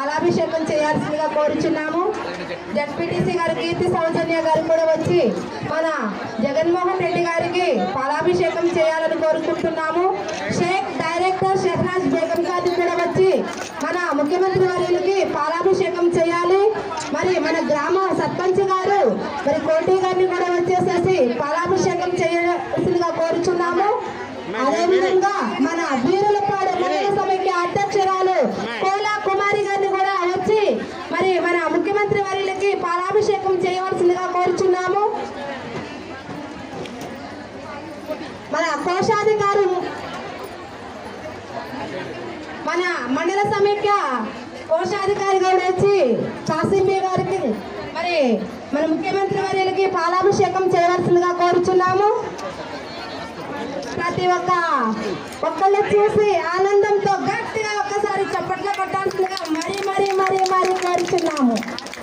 పాలాభిషేకం చేయాల్సిందిగా కోరుచున్నాము। జడ్పీటీసీ గారు కీర్తి సౌజన్య గారు కూడా వచ్చి మన జగన్మోహన్ రెడ్డి గారికి పాలాభిషేకం చేయాలని కోరుకుంటున్నాము। షేక్ డైరెక్టర్ షెహనాజ్ బేగం గారు కూడా వచ్చి మన ముఖ్యమంత్రి వర్యులకి పాలాభిషేకం చేయాలి। మరి మన గ్రామ సర్పంచ్ గారు మరి కోటి గారిని కూడా వచ్చేసేసి పాలాభిషేకం చేయాల్సిందిగా కోరుచున్నాము। అదేవిధంగా మన వీరులపాడు మండల సమైక్య అధ్యక్షురాలు కోలా కుమారి గారిని కూడా వచ్చి మరి మన ముఖ్యమంత్రి వర్యులకి పాలాభిషేకం చేయవలసిందిగా కోరుచున్నాము। మన కోశాధికారి మన మండల సమైక్య కోశాధికారి గారు వచ్చి కాసింబీ గారికి మరి మన ముఖ్యమంత్రి వర్యులకి పాలాభిషేకం చేయవలసిందిగా కోరుచున్నాము। ప్రతి ఒక్కళ్ళు చూసి ఆనందంతో గట్టిగా ఒక్కసారి చప్పట్లు కొట్టాల్సిందిగా మరీ మరీ మరీ మరీ కోరుచున్నాము।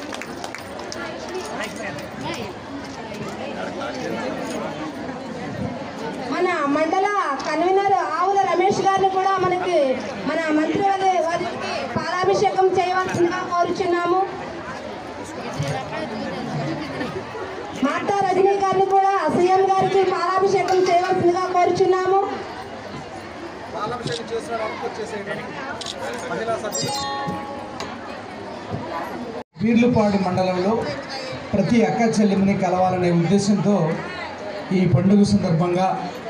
మన మండల కన్వీనర్ ఆవుల రమేష్ గారిని కూడా మనకి మన మంత్రి వారికి పాలాభిషేకం చేయవలసిందిగా కోరుచున్నాము। మాతా రజనీ గారిని కూడా సీఎం గారికి పాలాభిషేకం చేయవలసిందిగా కోరుచున్నాము। వీర్లుపాడు మండలంలో ప్రతి అక్క చెల్లెమ్మని కలవాలనే ఉద్దేశంతో ఈ పండుగ సందర్భంగా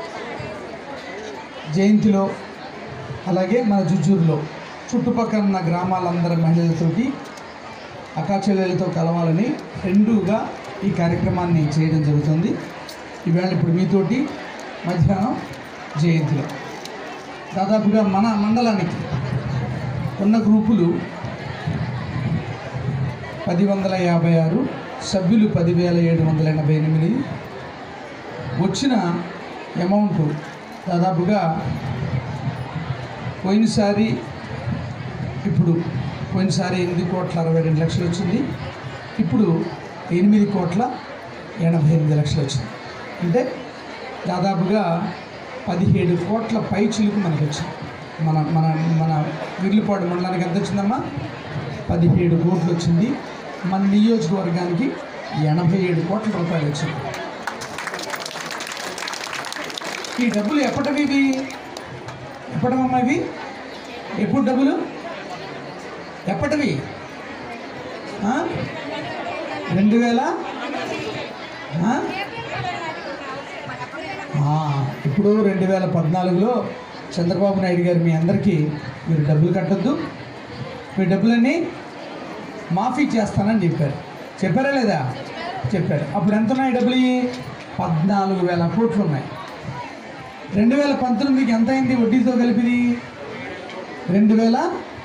జయంతిలో అలాగే మన జుజ్జూరులో చుట్టుపక్కల ఉన్న గ్రామాలందరి మహిళలతోటి అక్క చెల్లెలతో కలవాలని రెండుగా ఈ కార్యక్రమాన్ని చేయడం జరుగుతుంది। ఈవేళ ఇప్పుడు మీతోటి మధ్యాహ్నం జయంతిలో దాదాపుగా మన మండలానికి ఉన్న గ్రూపులు 1056, సభ్యులు 10,788, వచ్చిన అమౌంట్ దాదాపుగా పోయినసారి 8,62,00,000 వచ్చింది, ఇప్పుడు 8,88,00,000 వచ్చింది। అంటే దాదాపుగా 17 కోట్ల పై చిలుకు మనకు వచ్చింది। మన మన మన వీర్లుపాడు మండలానికి ఎంత వచ్చిందమ్మా? 17 కోట్లు వచ్చింది। మన నియోజకవర్గానికి 87 కోట్ల రూపాయలు వచ్చింది। ఈ డబ్బులు ఎప్పటివి ఇవి? ఎప్పటమ్మా ఇవి? ఎప్పుడు డబ్బులు ఎప్పటివి? 2000 ఇప్పుడు 2014లో చంద్రబాబు నాయుడు గారు మీ అందరికీ మీరు డబ్బులు కట్టొద్దు, మీ డబ్బులన్నీ మాఫీ చేస్తానని చెప్పారా లేదా? చెప్పారు। అప్పుడు ఎంత ఉన్నాయి డబ్బులు? 14,000 కోట్లు ఉన్నాయి। 2019కి ఎంత అయింది వడ్డీతో కలిపిది? 26,000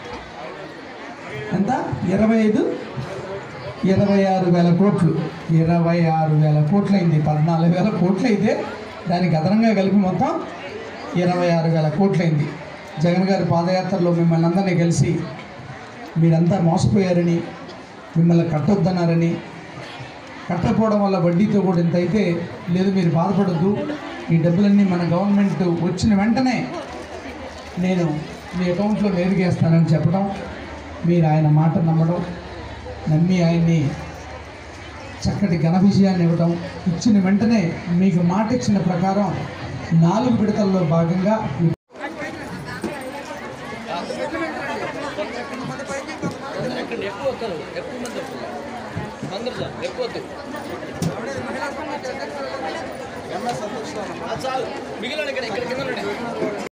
కోట్లు, 26,000 కోట్లు అయింది। 14,000 కోట్లు అయితే దానికి అదనంగా కలిపి మొత్తం 26,000 కోట్లు అయింది। జగన్ గారి పాదయాత్రలో మిమ్మల్ని అందరినీ కలిసి మీరంతా మోసపోయారని, మిమ్మల్ని కట్టొద్దన్నారని, కట్టకపోవడం వల్ల వడ్డీతో కూడా ఇంత అయితే లేదు, మీరు బాధపడద్దు, ఈ డబ్బులన్నీ మన గవర్నమెంట్ వచ్చిన వెంటనే నేను మీ అకౌంట్లో నేరుగేస్తానని చెప్పడం, మీరు ఆయన మాట నమ్మడం, నమ్మి ఆయన్ని చక్కటి ఘన విజయాన్ని ఇవ్వడం, ఇచ్చిన వెంటనే మీకు మాట ఇచ్చిన ప్రకారం 4 విడతల్లో భాగంగా మిగిలిన